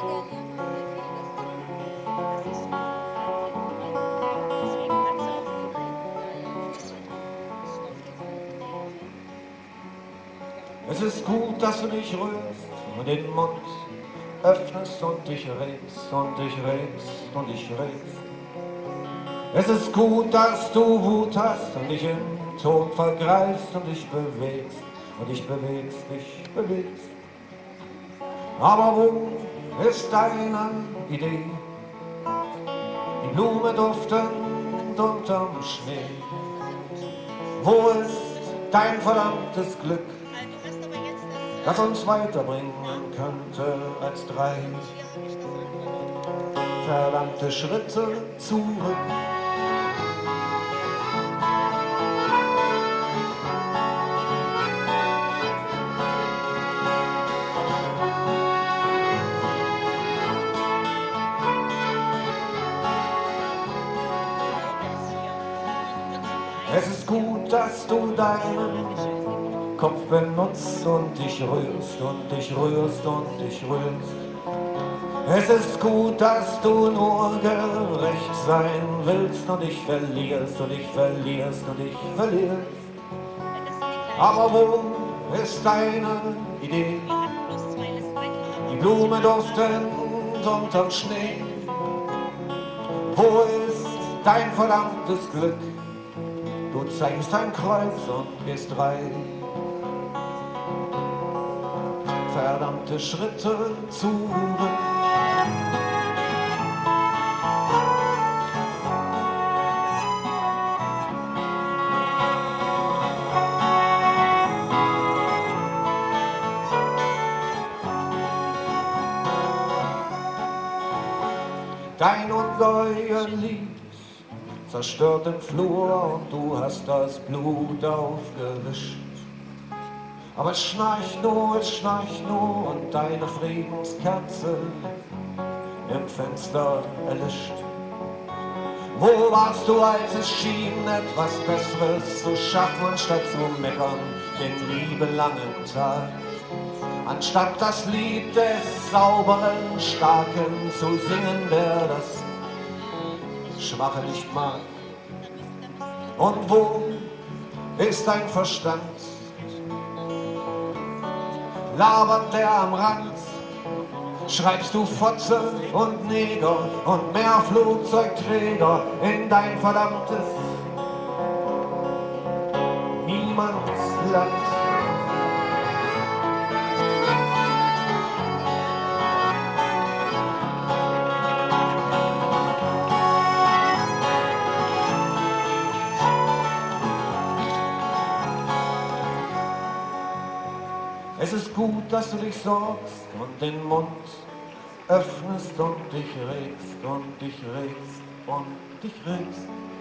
Es ist gut, dass du dich rührst und den Mund öffnest und dich regst und dich regst und dich regst. Es ist gut, dass du Wut hast und dich im Ton vergreifst und dich bewegst und dich bewegst, dich bewegst. Aber wo ist deine Idee? Die Blume duftend unterm Schnee. Wo ist dein verdammtes Glück, das uns weiterbringen könnte als 3 verdammte Schritte zurück? Es ist gut, dass du deinen Kopf benutzt und dich rührst und dich rührst und dich rührst. Es ist gut, dass du nur gerecht sein willst und dich verlierst und dich verlierst und dich verlierst. Aber wo ist deine Idee? Die Blume duftend unterm Schnee. Wo ist dein verdammtes Glück? Du zeigst ein Kreuz und gehst 3 verdammte Schritte zurück. Dein ungeheuer Lied zerstört den Flur und du hast das Blut aufgewischt. Aber es schnarcht nur und deine Friedenskerze im Fenster erlischt. Wo warst du, als es schien, etwas Besseres zu schaffen, anstatt zu meckern den liebelangen Tag? Anstatt das Lied des sauberen, starken zu singen, der das Schwache nicht mag. Und wo ist dein Verstand? Labert der am Rand? Schreibst du Fotze und Neger und mehr Flugzeugträger in dein verdammtes Niemandsland? Es ist gut, dass du dich sorgst und den Mund öffnest und dich regst und dich regst und dich regst.